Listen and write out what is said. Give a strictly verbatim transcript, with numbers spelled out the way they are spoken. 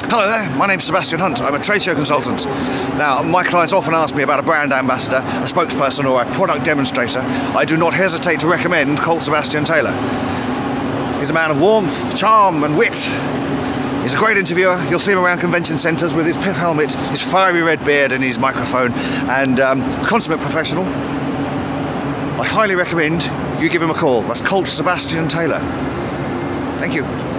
Hello there, my name's Sebastian Hunt. I'm a trade show consultant. Now, my clients often ask me about a brand ambassador, a spokesperson or a product demonstrator. I do not hesitate to recommend Colt Sebastian Taylor. He's a man of warmth, charm and wit. He's a great interviewer. You'll see him around convention centres with his pith helmet, his fiery red beard and his microphone, and um, a consummate professional. I highly recommend you give him a call. That's Colt Sebastian Taylor. Thank you.